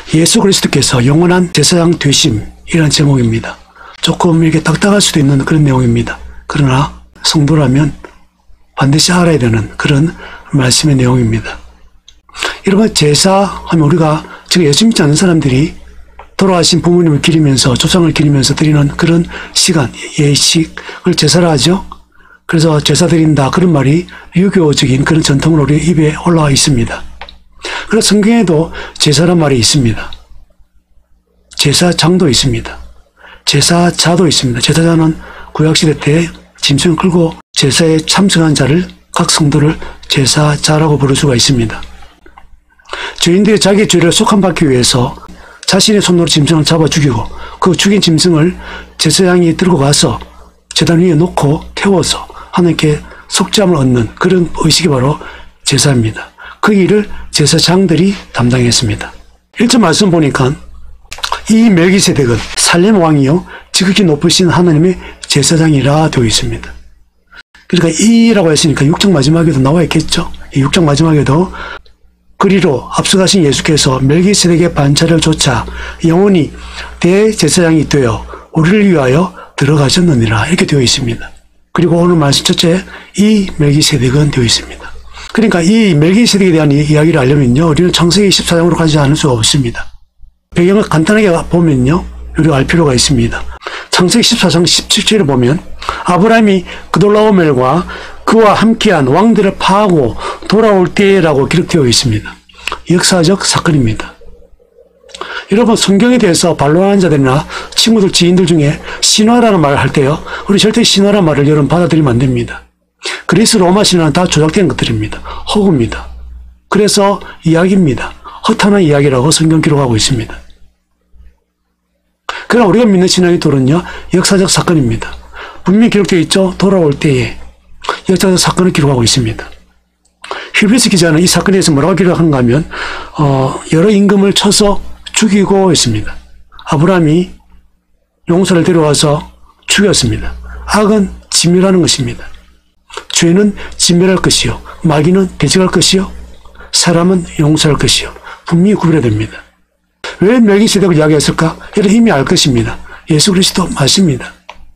예수 그리스도께서 영원한 제사장 되심이라는 제목입니다. 조금 이렇게 딱딱할 수도 있는 그런 내용입니다. 그러나 성도라면 반드시 알아야 되는 그런 말씀의 내용입니다. 여러분, 제사하면 우리가 지금 예수 믿지 않는 사람들이 돌아가신 부모님을 기리면서 조상을 기리면서 드리는 그런 시간, 예식을 제사라 하죠. 그래서 제사 드린다 그런 말이 유교적인 그런 전통으로 우리 입에 올라와 있습니다. 그래서 성경에도 제사란 말이 있습니다. 제사장도 있습니다. 제사자도 있습니다. 제사자는 구약시대 때 짐승을 끌고 제사에 참석한 자를, 각 성도를 제사자라고 부를 수가 있습니다. 죄인들이 자기의 죄를 속함받기 위해서 자신의 손으로 짐승을 잡아 죽이고 그 죽인 짐승을 제사장이 들고 가서 제단 위에 놓고 태워서 하나님께 속죄함을 얻는 그런 의식이 바로 제사입니다. 그 일을 제사장들이 담당했습니다. 1절 말씀 보니까 이 멜기세덱은 살렘 왕이요 지극히 높으신 하나님의 제사장이라 되어 있습니다. 그러니까 이라고 했으니까 6장 마지막에도 나와 있겠죠. 이 6장 마지막에도 그리로 앞서가신 예수께서 멜기세덱의 반차를 좇아 영원히 대제사장이 되어 우리를 위하여 들어가셨느니라 이렇게 되어 있습니다. 그리고 오늘 말씀 첫째 이 멜기세덱은 되어 있습니다. 그러니까 이 멜기세덱에 대한 이야기를 하려면요 우리는 창세기 14장으로 가지 않을 수가 없습니다. 배경을 간단하게 보면요 우리가 알 필요가 있습니다. 창세기 14장 17절에 보면 아브라함이 그돌라오멜과 그와 함께한 왕들을 파하고 돌아올 때라고 기록되어 있습니다. 역사적 사건입니다. 여러분 성경에 대해서 반론하는 자들이나 친구들, 지인들 중에 신화라는 말을 할 때요 우리 절대 신화라는 말을 여러분 받아들이면 안 됩니다. 그리스 로마 신화는 다 조작된 것들입니다. 허구입니다. 그래서 이야기입니다. 허탄한 이야기라고 성경 기록하고 있습니다. 그러나 우리가 믿는 신앙의돌은요 역사적 사건입니다. 분명히 기록되어 있죠. 돌아올 때에 역사적 사건을 기록하고 있습니다. 히브리서 기자는 이 사건에 대해서 뭐라고 기록하는가 하면 여러 임금을 쳐서 죽이고 있습니다. 아브라함이 용사를 데려와서 죽였습니다. 악은 진멸하는 것입니다. 죄는 진멸할 것이요 마귀는 대적할 것이요 사람은 용서할 것이요 분명히 구별해야 됩니다. 왜 멜기세덱을 이야기했을까? 여러분 이미 알 것입니다. 예수 그리스도 맞습니다.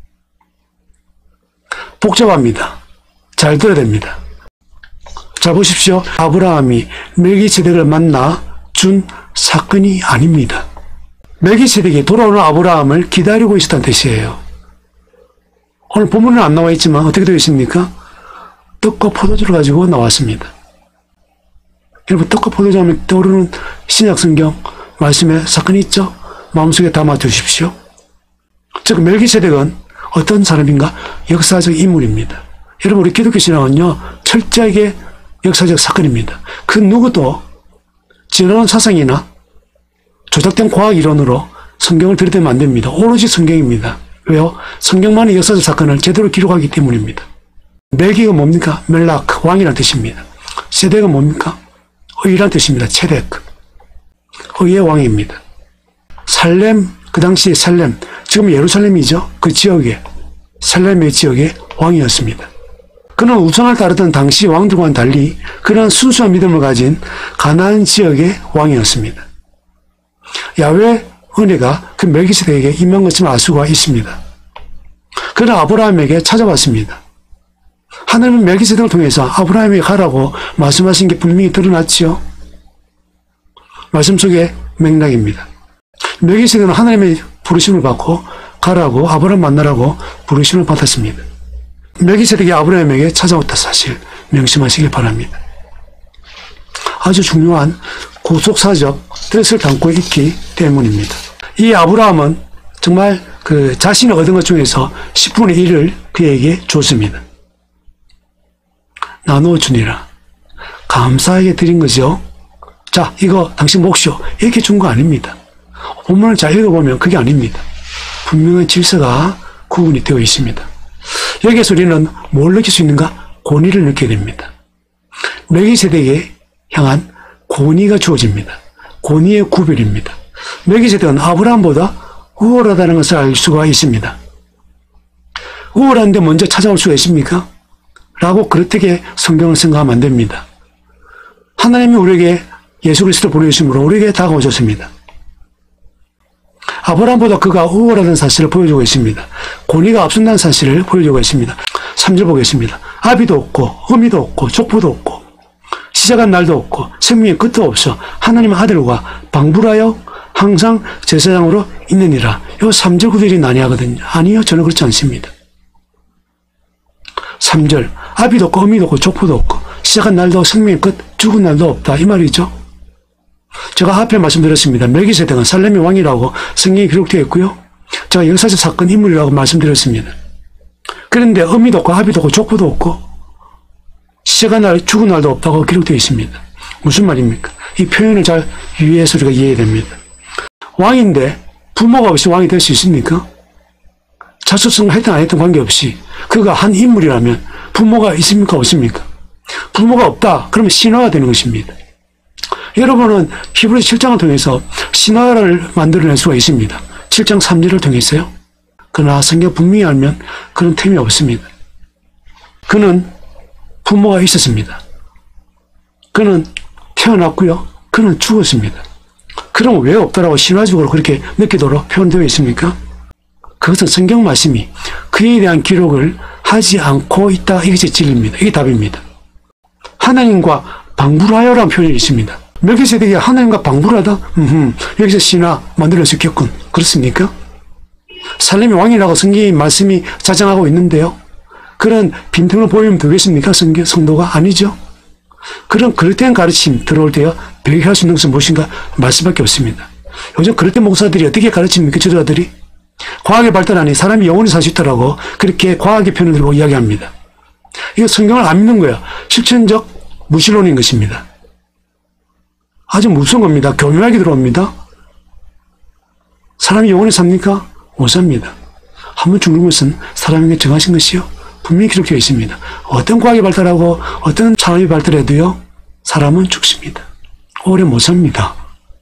복잡합니다. 잘 들어야 됩니다. 자 보십시오. 아브라함이 멜기세덱을 만나 준 사건이 아닙니다. 멜기세덱이 돌아오는 아브라함을 기다리고 있었다는 뜻이에요. 오늘 본문은 안 나와 있지만 어떻게 되어 있습니까? 떡과 포도주를 가지고 나왔습니다. 여러분 떡과 포도주 하면 떠오르는 신약성경 말씀에 사건이 있죠? 마음속에 담아 두십시오. 즉 멜기세덱은 어떤 사람인가? 역사적 인물입니다. 여러분 우리 기독교 신앙은요 철저하게 역사적 사건입니다. 그 누구도 지나온 사상이나 조작된 과학 이론으로 성경을 들이대면 안 됩니다. 오로지 성경입니다. 왜요? 성경만의 역사적 사건을 제대로 기록하기 때문입니다. 멜기가 뭡니까? 멜락, 왕이라는 뜻입니다. 세덱은 뭡니까? 의라는 뜻입니다. 체덱, 의의 왕입니다. 살렘, 그 당시 살렘, 지금 예루살렘이죠. 그 지역에, 살렘의 지역의 왕이었습니다. 그는 우상을 따르던 당시 왕들과는 달리 그는 순수한 믿음을 가진 가나안 지역의 왕이었습니다. 야훼 은혜가 그 멜기세덱에게 임한 것을 알 수가 있습니다. 그는 아브라함에게 찾아왔습니다. 하나님은 멜기세덱을 통해서 아브라함에게 가라고 말씀하신 게 분명히 드러났지요. 말씀 속의 맥락입니다. 멜기세덱은 하나님의 부르심을 받고 가라고 아브라함 만나라고 부르심을 받았습니다. 멜기세덱이 아브라함에게 찾아왔다 사실 명심하시길 바랍니다. 아주 중요한 구속사적 뜻을 담고 있기 때문입니다. 이 아브라함은 정말 그 자신이 얻은 것 중에서 10분의 1을 그에게 줬습니다. 나누어 주니라. 감사하게 드린 거죠. 자, 이거 당신 몫이요. 이렇게 준 거 아닙니다. 본문을 잘 읽어보면 그게 아닙니다. 분명한 질서가 구분이 되어 있습니다. 여기에서 우리는 뭘 느낄 수 있는가? 권위를 느끼게 됩니다. 멜기세덱에 향한 권위가 주어집니다. 권위의 구별입니다. 멜기세덱은 아브라함보다 우월하다는 것을 알 수가 있습니다. 우월한데 먼저 찾아올 수가 있습니까? 라고 그렇게 성경을 생각하면 안 됩니다. 하나님이 우리에게 예수 그리스도 보내주심으로 우리에게 다가오셨습니다. 아브라함보다 그가 우월하다는 사실을 보여주고 있습니다. 권위가 앞선다는 사실을 보여주고 있습니다. 3절 보겠습니다. 아비도 없고 어미도 없고 족보도 없고 시작한 날도 없고 생명의 끝도 없어 하나님의 아들과 방불하여 항상 제사장으로 있느니라. 이 3절 구절이 난해하거든요. 아니요, 저는 그렇지 않습니다. 3절 아비도 없고 어미도 없고 족보도 없고 시작한 날도 생명의 끝 죽은 날도 없다, 이 말이죠. 제가 앞에 말씀드렸습니다. 멜기세덱은 살렘의 왕이라고 성경에 기록되어 있고요. 제가 역사적 사건 인물이라고 말씀드렸습니다. 그런데 어미도 없고 아비도 없고 족보도 없고 시작한 날 죽은 날도 없다고 기록되어 있습니다. 무슨 말입니까? 이 표현을 잘 유의해서 우리가 이해해야 됩니다. 왕인데 부모가 없이 왕이 될 수 있습니까? 자초성을 했든 안 했든 관계없이 그가 한 인물이라면 부모가 있습니까? 없습니까? 부모가 없다. 그러면 신화가 되는 것입니다. 여러분은 히브리서 7장을 통해서 신화를 만들어낼 수가 있습니다. 7장 3절을 통해서요. 그러나 성경 분명히 알면 그런 틈이 없습니다. 그는 부모가 있었습니다. 그는 태어났고요. 그는 죽었습니다. 그럼 왜 없다라고 신화적으로 그렇게 느끼도록 표현되어 있습니까? 그것은 성경 말씀이 그에 대한 기록을 하지 않고 있다. 이것이 진리입니다. 이게 답입니다. 하나님과 방불하여라는 표현이 있습니다. 멜기세덱이 하나님과 방불하다? 여기서 신화 만들어낼 수 있겠군. 그렇습니까? 살렘의 왕이라고 성경의 말씀이 자장하고 있는데요. 그런 빈틈을 보이면 되겠습니까? 성도가? 아니죠. 그런 그릇된 가르침 들어올 때요. 배격할 수 있는 것은 무엇인가? 말 수밖에 없습니다. 요즘 그릇된 목사들이 어떻게 가르칩니까? 지도자들이? 과학의 발달하니 사람이 영원히 살 수 있다라고 그렇게 과학의 편을 들고 이야기합니다. 이거 성경을 안 믿는 거야. 실천적 무신론인 것입니다. 아주 무서운 겁니다. 교묘하게 들어옵니다. 사람이 영원히 삽니까? 못 삽니다. 한번 죽는 것은 사람에게 정하신 것이요. 분명히 기록되어 있습니다. 어떤 과학이 발달하고 어떤 산업이 발달해도요. 사람은 죽습니다. 오래 못 삽니다.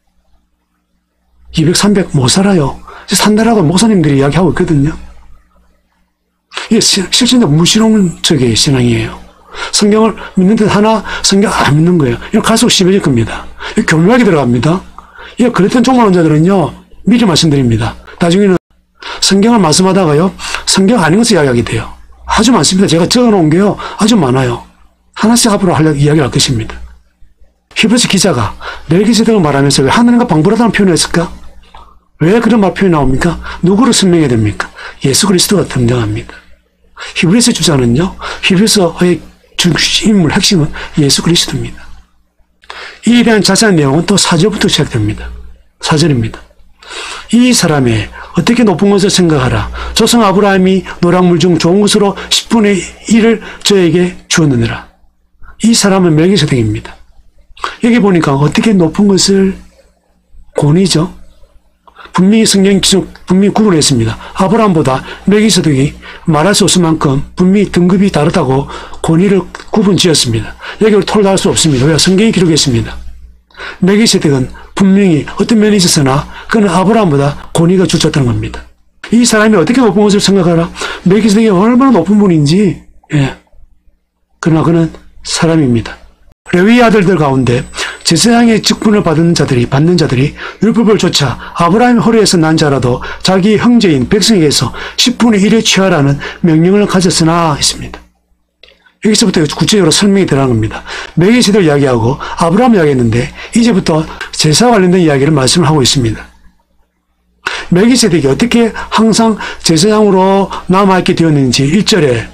200, 300 못 살아요. 산다라고 목사님들이 이야기하고 있거든요. 이게 실제로 무신론적인 신앙이에요. 성경을 믿는 듯 하나 성경 안 믿는 거예요. 이거 갈수록 심해질 겁니다. 이거 교묘하게 들어갑니다. 이거 그랬던 종말론자들은요. 미리 말씀드립니다. 나중에는 성경을 말씀하다가요. 성경 아닌 것을 이야기하게 돼요. 아주 많습니다. 제가 적어놓은 게요. 아주 많아요. 하나씩 앞으로 이야기를 할 것입니다. 히브리서 기자가 멜기세덱을 말하면서 왜 하나님과 방불하다는 표현을 했을까? 왜 그런 말 표현이 나옵니까? 누구를 설명해야 됩니까? 예수 그리스도가 등장합니다. 히브리서 주자는요. 히브리서의 인물 핵심은 예수 그리스도입니다. 이에 대한 자세한 내용은 또 4절부터 시작됩니다. 4절입니다. 이 사람의 어떻게 높은 것을 생각하라. 조상 아브라함이 노랑물 중 좋은 것으로 10분의 1을 저에게 주었느니라. 이 사람은 멜기세덱입니다. 여기 보니까 어떻게 높은 것을 권위죠. 분명히 성경 기준 분명히 구분을 했습니다. 아브라함보다 멜기세덱이 말할 수 없을 만큼 분명히 등급이 다르다고 권위를 구분 지었습니다. 여기를 토론할 수 없습니다. 왜? 성경이 기록했습니다. 멜기세덱은 분명히 어떤 면에 있어서나 그는 아브라함보다 권위가 주쳤다는 겁니다. 이 사람이 어떻게 높은 것을 생각하라. 멜기세덱이 얼마나 높은 분인지. 예. 그러나 그는 사람입니다. 레위 아들들 가운데 제사장의 직분을 받는 자들이 율법을 좇아 아브라함의 허리에서 난 자라도 자기 형제인 백성에게서 10분의 1을 취하라는 명령을 가졌으나 했습니다. 여기서부터 구체적으로 설명이 들어간 겁니다. 멜기세덱을 이야기하고 아브라함을 이야기했는데 이제부터 제사와 관련된 이야기를 말씀을 하고 있습니다. 멜기세덱이 어떻게 항상 제사장으로 남아있게 되었는지 1절에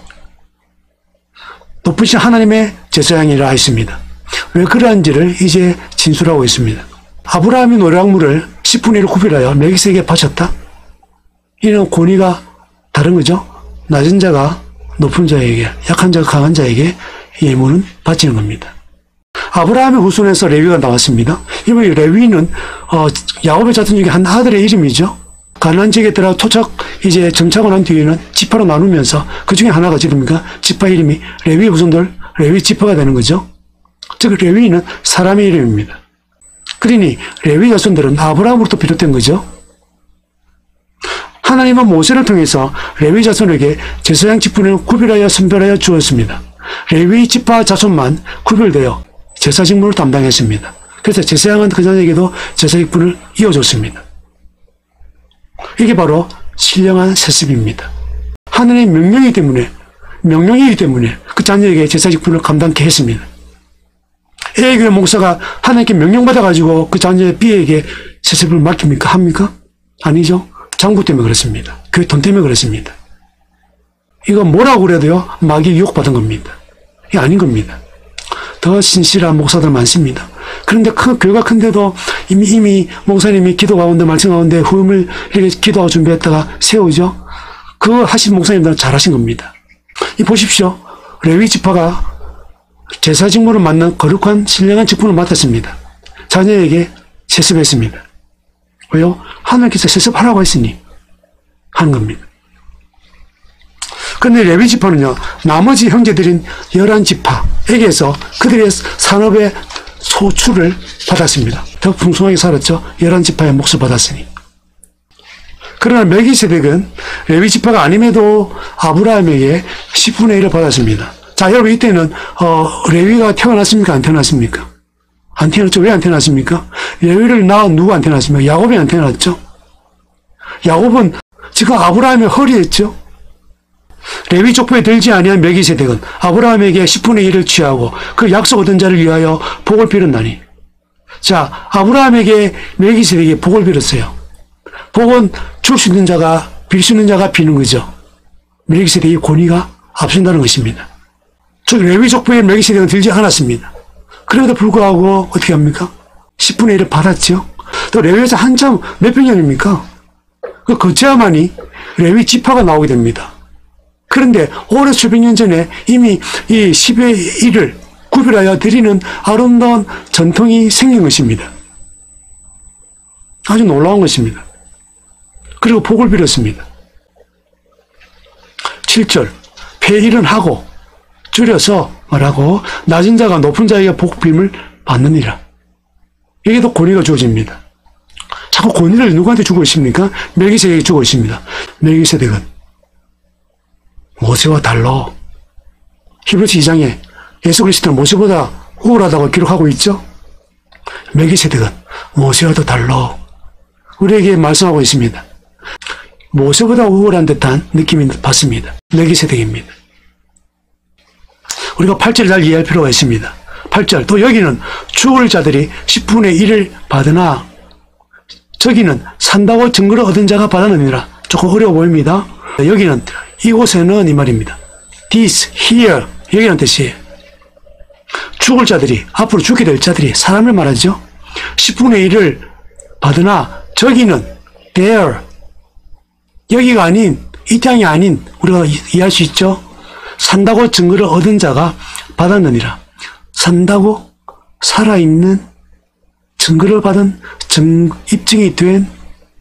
높으신 하나님의 제사장이라 했습니다. 왜 그러한지를 이제 진술하고 있습니다. 아브라함이 노략물을 10분의 1을 구별하여 멜기세덱에게 바쳤다? 이는 권위가 다른 거죠. 낮은 자가 높은 자에게, 약한 자가 강한 자에게 예물은 바치는 겁니다. 아브라함의 후손에서 레위가 나왔습니다. 이번 레위는 야곱의 자손 중에 한 아들의 이름이죠. 가나안 지역에 들어가 토착 이제 정착을 한 뒤에는 지파로 나누면서 그 중에 하나가 지금입니까? 지파 이름이 레위 후손들, 레위 지파가 되는 거죠. 즉 레위는 사람의 이름입니다. 그러니 레위 자손들은 아브라함으로부터 비롯된 거죠. 하나님은 모세를 통해서 레위 자손에게 제사장 직분을 구별하여 선별하여 주었습니다. 레위 지파 자손만 구별되어 제사 직분을 담당했습니다. 그래서 제사장은 그 자녀에게도 제사 직분을 이어줬습니다. 이게 바로 신령한 세습입니다. 하늘의 명령이기 때문에 그 자녀에게 제사 직분을 감당케 했습니다. A교회 목사가 하나님께 명령받아가지고 그 자녀의 B에게 세습을 맡깁니까? 합니까? 아니죠. 장부 때문에 그렇습니다. 교회 돈 때문에 그렇습니다. 이거 뭐라고 그래도요, 마귀 유혹받은 겁니다. 이게 아닌 겁니다. 더 신실한 목사들 많습니다. 그런데 교회가 큰데도 이미 목사님이 기도 가운데, 말씀 가운데 후음을 이렇게 기도하고 준비했다가 세우죠. 그거 하신 목사님들은 잘하신 겁니다. 이 보십시오. 레위 지파가 제사 직무를 맡는 거룩한 신령한 직분을 맡았습니다. 자녀에게 세습했습니다. 왜요? 하나님께서 세습하라고 했으니 하는 겁니다. 그런데 레위 지파는요, 나머지 형제들인 11지파에게서 그들의 산업의 소출을 받았습니다. 더 풍성하게 살았죠. 11지파의 몫을 받았으니. 그러나 멜기세덱은 레위 지파가 아님에도 아브라함에게 10분의 1을 받았습니다. 자, 여러분, 이때는 레위가 태어났습니까? 안 태어났습니까? 안 태어났죠. 왜 안 태어났습니까? 레위를 낳은 누가 안 태어났습니까? 야곱이 안 태어났죠. 야곱은 지금 아브라함의 허리였죠. 레위 족보에 들지 아니한 멜기세덱은 아브라함에게 10분의 1을 취하고 그 약속 얻은 자를 위하여 복을 빌었나니. 자, 아브라함에게 멜기세덱이 복을 빌었어요. 복은 줄 수 있는 자가, 빌 수 있는 자가 비는 거죠. 멜기세덱의 권위가 앞선다는 것입니다. 즉, 레위 족보에 멜기세덱은 들지 않았습니다. 그럼에도 불구하고 어떻게 합니까? 10분의 1을 받았죠. 또 레위에서 한참 몇 백년입니까? 그 거쳐야만이 레위 지파가 나오게 됩니다. 그런데 오래 수백 년 전에 이미 이 10의 1을 구별하여 드리는 아름다운 전통이 생긴 것입니다. 아주 놀라운 것입니다. 그리고 복을 빌었습니다. 7절, 폐일은 하고 줄여서 말하고 낮은 자가 높은 자에게 복빔을 받느니라. 여기에 도 권위가 주어집니다. 자꾸 권위를 누구한테 주고 있습니까? 멜기세덱에게 주고 있습니다. 멜기세덱은 모세와 달라. 히브리서 2장에 예수 그리스도는 모세보다 우월하다고 기록하고 있죠. 멜기세덱은 모세와도 달라. 우리에게 말씀하고 있습니다. 모세보다 우월한 듯한 느낌이 받습니다. 멜기세덱입니다. 우리가 8절을 잘 이해할 필요가 있습니다. 8절, 또 여기는 죽을 자들이 10분의 1을 받으나 저기는 산다고 증거를 얻은 자가 받았느니라. 조금 어려워 보입니다. 여기는 이곳에는 이 말입니다. This, here, 여기라는 뜻이에요. 죽을 자들이, 앞으로 죽게 될 자들이, 사람을 말하죠. 10분의 1을 받으나 저기는 there, 여기가 아닌, 이 땅이 아닌, 우리가 이해할 수 있죠. 산다고 증거를 얻은 자가 받았느니라. 산다고 살아있는 증거를 받은 입증이 된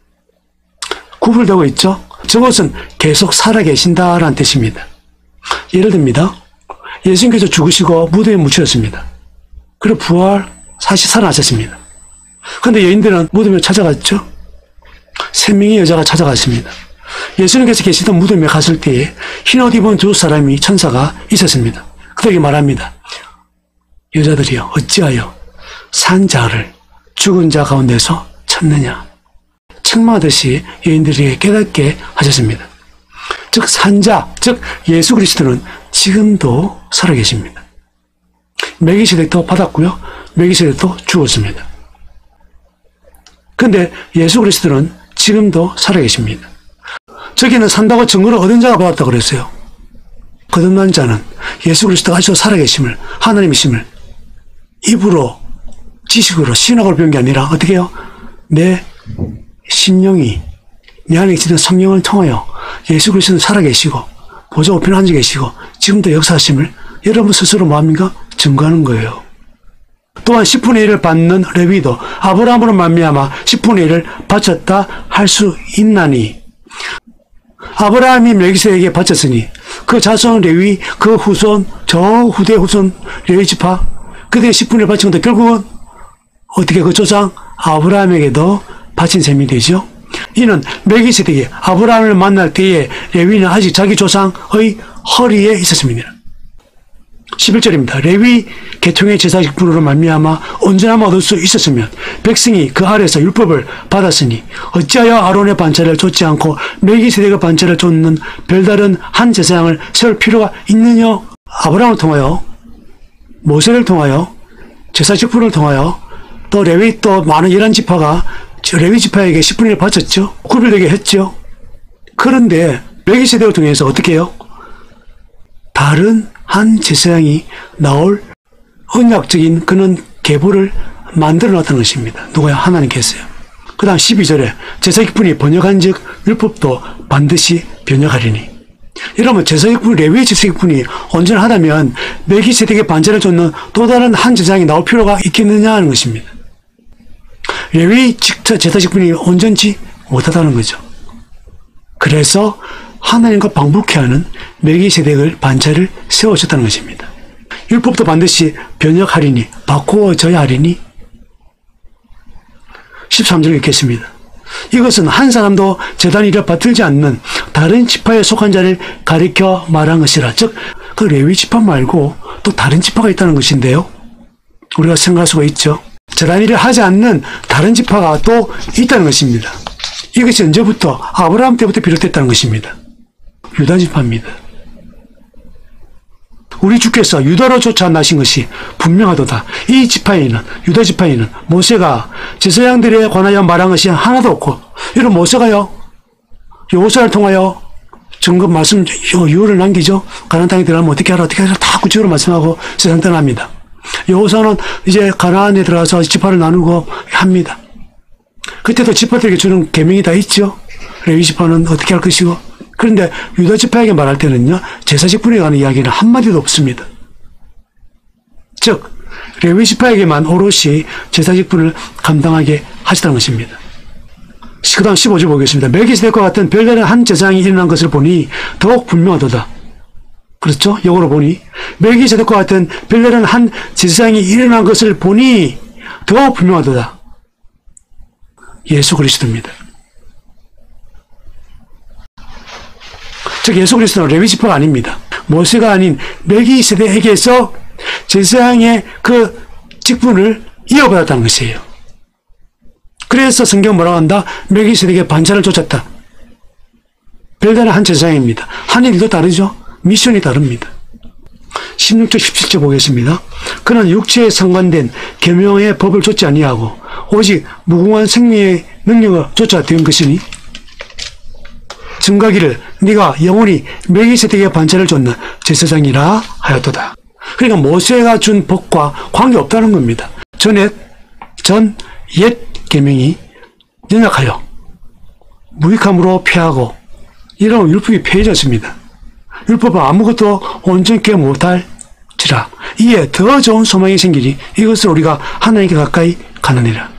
구별되고 있죠. 저것은 계속 살아계신다라는 뜻입니다. 예를 듭니다. 예수님께서 죽으시고 무덤에 묻히셨습니다. 그리고 사실 살아나셨습니다. 그런데 여인들은 무덤에 찾아갔죠. 3명의 여자가 찾아갔습니다. 예수님께서 계시던 무덤에 갔을 때에 흰옷 입은 두 사람이 천사가 있었습니다. 그들에게 말합니다. 여자들이여, 어찌하여 산 자를 죽은 자 가운데서 찾느냐. 책망하듯이 여인들에게 깨닫게 하셨습니다. 즉 산자, 즉 예수 그리스도는 지금도 살아계십니다. 멜기세덱도 받았고요. 멜기세덱도 죽었습니다. 그런데 예수 그리스도는 지금도 살아계십니다. 저기는 산다고 증거를 얻은 자가 받았다고 그랬어요. 거듭난 자는 예수 그리스도가 아직도 살아계심을, 하나님이심을 입으로, 지식으로, 신학으로 배운 게 아니라 어떻게 해요? 내 심령이, 내 안에 있는 성령을 통하여 예수 그리스도는 살아계시고 보좌 우편에 앉아 계시고 지금도 역사하심을 여러분 스스로 뭐합니까? 증거하는 거예요. 또한 10분의 1을 받는 레위도 아브라함으로 말미암아 10분의 1을 바쳤다 할 수 있나니, 아브라함이 멜기세덱에게 바쳤으니 그 자손 레위, 그 후손, 저 후대 후손 레위 지파, 그들의 10분의 1을 바친 건데 결국은 어떻게 그 조상 아브라함에게도 바친 셈이 되죠. 이는 멜기세덱이 아브라함을 만날 때에 레위는 아직 자기 조상의 허리에 있었습니다. 11절입니다. 레위 계통의 제사직분으로 말미암아 온전함을 얻을 수 있었으면 백성이 그 아래서 율법을 받았으니 어찌하여 아론의 반차를 좇지 않고 멜기세덱의 반차를 좇는 별다른 한 제사장을 세울 필요가 있느냐? 아브라함을 통하여, 모세를 통하여, 제사직분을 통하여, 또 레위 또 많은 11지파가 레위 지파에게 10분의 1 바쳤죠. 구별되게 했죠. 그런데 멜기세덱을 통해서 어떻게 해요? 다른 한 제사장이 나올 언약적인 그런 계보를 만들어 놨다는 것입니다. 누가요? 하나님께서요. 그 다음 12절에 제사직분이 번역한 즉 율법도 반드시 변역하리니. 이러면 제사직분, 레위의 제사직분이 온전하다면 멜기세덱의 반차를 좇는 또 다른 한 제사장이 나올 필요가 있겠느냐 하는 것입니다. 레위 제사직분이 온전치 못하다는 거죠. 그래서 하나님과 방북해 하는 멜기세덱을 반차를 세우셨다는 것입니다. 율법도 반드시 변역하리니, 바꾸어져야 하리니. 13절 읽겠습니다. 이것은 한 사람도 제단이라 받들지 않는 다른 지파에 속한 자를 가리켜 말한 것이라. 즉, 그 레위 지파 말고 또 다른 지파가 있다는 것인데요. 우리가 생각할 수가 있죠. 제단이를 하지 않는 다른 지파가 또 있다는 것입니다. 이것이 언제부터? 아브라함 때부터 비롯됐다는 것입니다. 유다 지파입니다. 우리 주께서 유다로 쫓아나신 것이 분명하도다. 이 지파에는, 유다 지파에는 모세가 제사장들에 관하여 말한 것이 하나도 없고, 이런 모세가요, 여호수아를 통하여 증거 말씀, 유언을 남기죠. 가나안 땅에 들어가면 어떻게 하라, 다 구체적으로 말씀하고 세상 떠납니다. 여호수아는 이제 가나안에 들어가서 지파를 나누고 합니다. 그때도 지파들에게 주는 계명이 다 있죠. 레위 지파는 어떻게 할 것이고. 그런데 유다 지파에게 말할 때는요, 제사직분에 관한 이야기는 한마디도 없습니다. 즉, 레위 지파에게만 오롯이 제사직분을 감당하게 하시다는 것입니다. 그 다음 15절 보겠습니다. 멜기세덱과 같은 별다른 한 제사장이 일어난 것을 보니 더욱 분명하도다. 그렇죠? 영어로 보니 멜기세덱과 같은 별다른 한 제사장이 일어난 것을 보니 더욱 분명하도다. 예수 그리스도입니다. 즉 예수 그리스도는 레위 지파가 아닙니다. 모세가 아닌 멜기세덱에게서 제사장의 그 직분을 이어받았다는 것이에요. 그래서 성경 뭐라고 한다? 멜기세덱의 반차를 쫓았다. 별다른 한 제사장입니다. 하는 일도 다르죠. 미션이 다릅니다. 16절 17절 보겠습니다. 그는 육체에 상관된 계명의 법을 좇지 아니하고 오직 무궁한 생명의 능력을 쫓아 된 것이니 증가기를 네가 영원히 멜기세덱의 반차를 좇는 제사장이라 하였도다. 그러니까 모세가 준 법과 관계없다는 겁니다. 옛 계명이 연약하여 무익함으로 폐하고 이런 율법이 폐해졌습니다. 율법은 아무것도 온전케 못할지라 이에 더 좋은 소망이 생기니 이것을 우리가 하나님께 가까이 가느니라.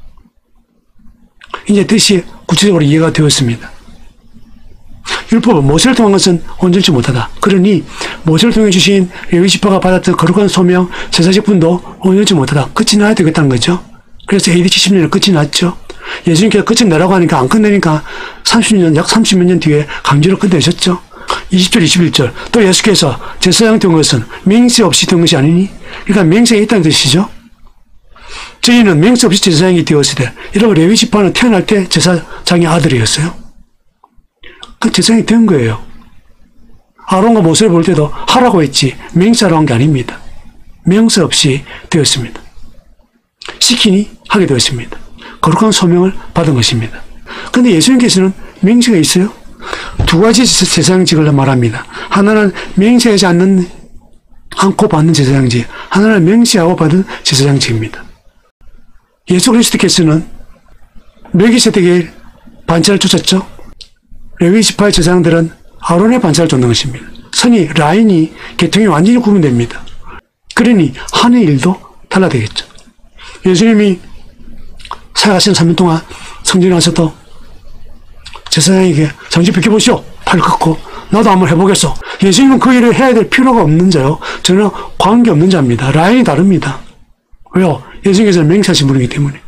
이제 뜻이 구체적으로 이해가 되었습니다. 율법은 모세를 통한 것은 온전치 못하다. 그러니 모세를 통해 주신 레위 지파가 받았던 거룩한 소명, 제사직분도 온전치 못하다. 끝이 나야 되겠다는 거죠. 그래서 AD 70년에 끝이 났죠. 예수님께서 끝을 내라고 하니까 안 끝내니까 약 30몇 년 뒤에 강제로 끝내셨죠. 20절, 21절. 또 예수께서 제사장 된 것은 맹세 없이 된 것이 아니니? 그러니까 맹세가 있다는 뜻이죠. 저희는 맹세 없이 제사장이 되었을 때, 이러면 레위 지파는 태어날 때 제사장의 아들이었어요. 그 제사장이 된 거예요. 아론과 모세를 볼 때도 하라고 했지 맹세하라고 한 게 아닙니다. 맹세 없이 되었습니다. 시키니 하게 되었습니다. 거룩한 소명을 받은 것입니다. 그런데 예수님께서는 맹세가 있어요. 두 가지 제사장직을 말합니다. 하나는 맹세하지 않고 받는 제사장직, 하나는 맹세하고 받은 제사장직입니다. 예수 그리스도께서는 멜기세덱의 반차를 쫓았죠. 레위 지파의 제사장들은 아론의 반차를 쫓는 것입니다. 선이 라인이 계통이 완전히 구분됩니다. 그러니 하는 일도 달라되겠죠. 예수님이 사역하신 3년 동안 성전에 와서도 제사장에게 잠시 비켜보시오. 팔을 긋고 나도 한번 해보겠어. 예수님은 그 일을 해야 될 필요가 없는 자요. 저는 관계없는 자입니다. 라인이 다릅니다. 왜요? 예수님께서는 맹세하신 분이기 때문에.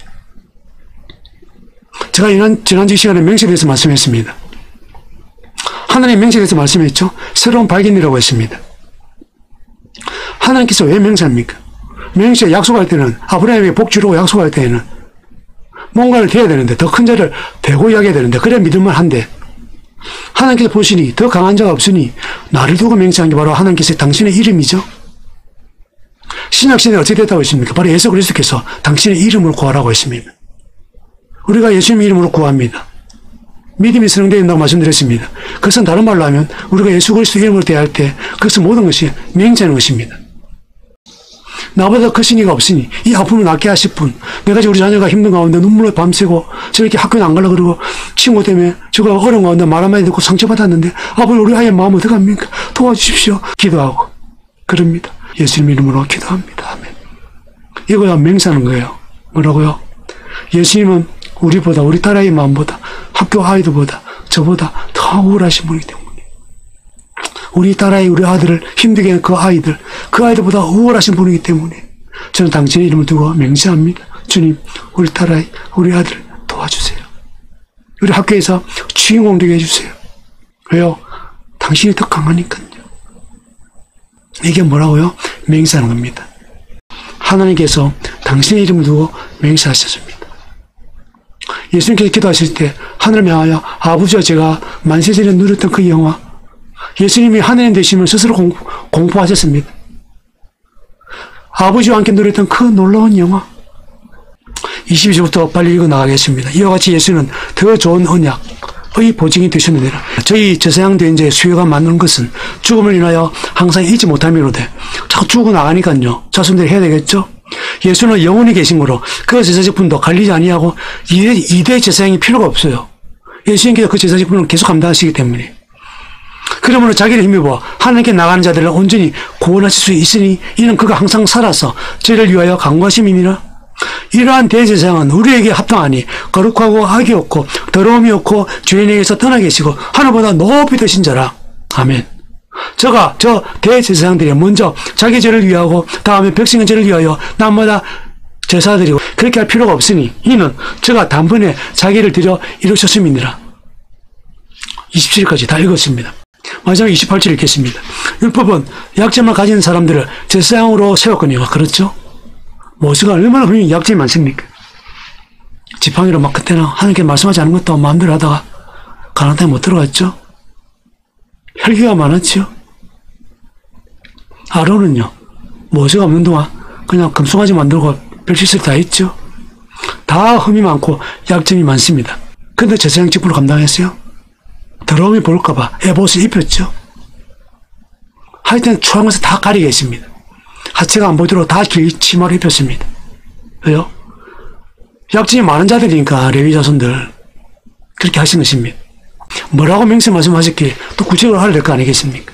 제가 지난주 시간에 맹세에 대해서 말씀했습니다. 하나님 맹세에 대해서 말씀했죠. 새로운 발견이라고 했습니다. 하나님께서 왜 맹세합니까? 맹세 약속할 때는, 아브라함에게 복 주려고 약속할 때에는 뭔가를 대야 되는데, 더 큰 자를 대고 이야기해야 되는데, 그래야 믿을만 한데, 하나님께서 보시니 더 강한 자가 없으니 나를 두고 맹세한 게 바로 하나님께서 당신의 이름이죠. 신약시대에 어떻게 됐다고 했습니까? 바로 예수 그리스도께서 당신의 이름을 구하라고 했습니다. 우리가 예수님의 이름으로 구합니다. 믿음이 성령되어 있다고 말씀드렸습니다. 그것은 다른 말로 하면 우리가 예수 그리스도 이름으로 대할 때 그것은 모든 것이 맹세하는 것입니다. 나보다 크신 이가 없으니 이 아픔을 낫게 하실 분, 내가 우리 자녀가 힘든 가운데 눈물로 밤새고 저렇게 학교는 안 가려고 그러고 친구 때문에 저가 어려운 가운데 말 한마디 듣고 상처받았는데 아버지 우리 아이의 마음 어떡합니까? 도와주십시오. 기도하고 그럽니다. 예수님 이름으로 기도합니다. 아멘. 이거야 맹세하는 거예요. 뭐라고요? 예수님은 우리보다 우리 딸아이 마음보다 학교 아이들보다 저보다 더 우울하신 분이기 때문에 우리 딸아이 우리 아들을 힘들게 하는 그 아이들보다 우월하신 분이기 때문에 저는 당신의 이름을 두고 맹세합니다. 주님 우리 딸아이 우리 아들 도와주세요. 우리 학교에서 주인공 되게 해주세요. 왜요? 당신이 더 강하니까요. 이게 뭐라고요? 맹세하는 겁니다. 하나님께서 당신의 이름을 두고 맹세하셨습니다. 예수님께서 기도하실 때 하늘을 향하여 아버지와 제가 만세전에 누렸던 그 영화, 예수님이 하나님 되심을 스스로 공포하셨습니다. 아버지와 함께 누렸던 그 놀라운 영화, 22절부터 빨리 읽어나가겠습니다. 이와 같이 예수는 더 좋은 언약의 보증이 되셨느니라. 저희 저세상대인자의 수요가 많은 것은 죽음을 인하여 항상 잊지 못함이로되 자꾸 죽어나가니까요. 자손들이 해야 되겠죠? 예수는 영원히 계신 거로 그 제사직분도 갈리지 아니하고 2대 제사장이 필요가 없어요. 예수님께서 그 제사직분을 계속 감당하시기 때문에. 그러므로 자기를 힘입어 하나님께 나가는 자들을 온전히 구원하실 수 있으니 이는 그가 항상 살아서 저희를 위하여 간구하심이니라. 이러한 대제사장은 우리에게 합당하니 거룩하고 악이 없고 더러움이 없고 주인에게서 떠나 계시고 하늘보다 높이 되신 자라. 아멘. 저 대제사장들이 먼저 자기 죄를 위하고 다음에 백성의 죄를 위하여 남마다 제사드리고 그렇게 할 필요가 없으니 이는 저가 단번에 자기를 들여 이루셨음이니라. 27절까지 다 읽었습니다. 마지막 28절 읽겠습니다. 율법은 약점을 가진 사람들을 제사장으로 세웠거니와. 그렇죠? 모세가 얼마나 훌륭히 약점이 많습니까? 지팡이로 막 그때는 하나님께 말씀하지 않은 것도 마음대로 하다가 가나안 땅에 못 들어갔죠? 혈기가 많았죠? 아론은요, 모세가 없는 동안 그냥 금송아지 만들고 별짓을 다 했죠? 다 흠이 많고 약점이 많습니다. 근데 제사장 직분을 감당했어요? 더러움이 볼까봐 에봇을 입혔죠? 하여튼 초항에서 다 가리게 했습니다. 하체가 안 보이도록 다 치마를 입혔습니다. 왜요? 약점이 많은 자들이니까 레위 자손들 그렇게 하신 것입니다. 뭐라고 맹세 말씀하셨기에 또 구체적으로 하려 될 거 아니겠습니까?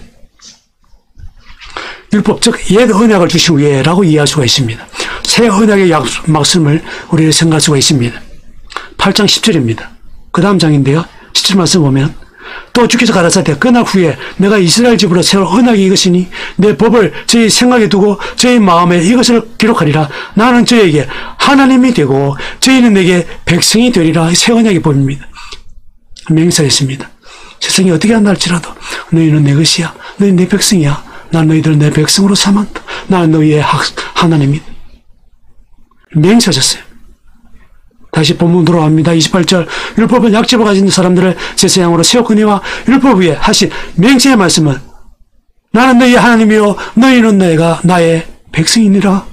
율법, 즉 옛 언약을 주신 후에라고 이해할 수가 있습니다. 새 언약의 말씀을 우리가 생각할 수가 있습니다. 8장 10절입니다. 그 다음 장인데요. 10절 말씀 보면 또 주께서 가라사대 그날 후에 내가 이스라엘 집으로 세울 언약이 이것이니 내 법을 저희 생각에 두고 저희 마음에 이것을 기록하리라. 나는 저에게 하나님이 되고 저희는 내게 백성이 되리라. 새 언약의 법입니다. 맹세했습니다. 세상이 어떻게 한다 할지라도 너희는 내 것이야. 너희는 내 백성이야. 난 너희들을 내 백성으로 삼았다. 나는 너희의 하나님이다. 맹세하셨어요. 다시 본문 돌아갑니다. 28절 율법은 약점을 가진 사람들을 제사장으로 세웠거니와 율법 위에 하신 맹세의 말씀은 나는 너희의 하나님이요 너희는 내가 나의 백성이니라.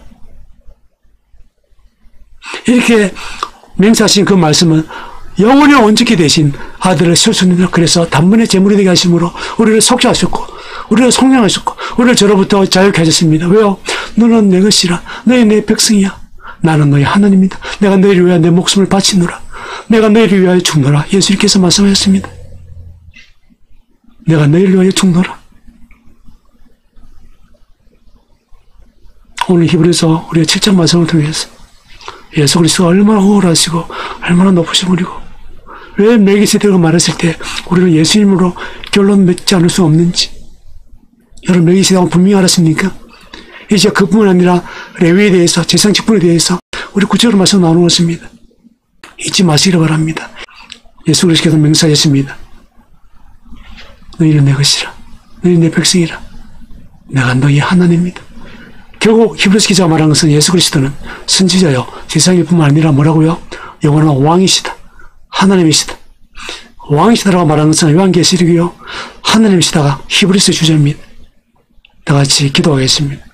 이렇게 맹세하신 그 말씀은 영원히 온전히 되신 아들을 세우셨느니라. 그래서 단번에 제물이 되게 하심으로 우리를 속죄하셨고 우리를 성령하셨고 우리를 저로부터 자유케 하셨습니다. 왜요? 너는 내 것이라. 너희 내 백성이야. 나는 너희 하나님이다. 내가 너희를 위하여 내 목숨을 바치노라. 내가 너희를 위하여 죽노라. 예수님께서 말씀하셨습니다. 내가 너희를 위하여 죽노라. 오늘 히브리서 우리가 7장 말씀을 통해서 예수 그리스도가 얼마나 우월하시고 얼마나 높으신 분이고 왜 멜기세덱을 말했을 때 우리는 예수님으로 결론 맺지 않을 수 없는지 여러분 멜기세덱은 분명히 알았습니까? 이제 그뿐만 아니라 레위에 대해서 제사장 직분에 대해서 우리 구체적으로 말씀 나누고 있습니다. 잊지 마시기를 바랍니다. 예수 그리스도께서 맹세하셨습니다. 너희는 내 것이라. 너희는 내 백성이라. 내가 너희 하나님이다. 결국 히브리서 기자가 말한 것은 예수 그리스도는 선지자요 세상일 뿐만 아니라 뭐라고요? 영원한 왕이시다. 하나님이시다. 왕이시다라고 말하는 것은 요한계시록이요 하나님이시다가 히브리서 주제입니다. 다 같이 기도하겠습니다.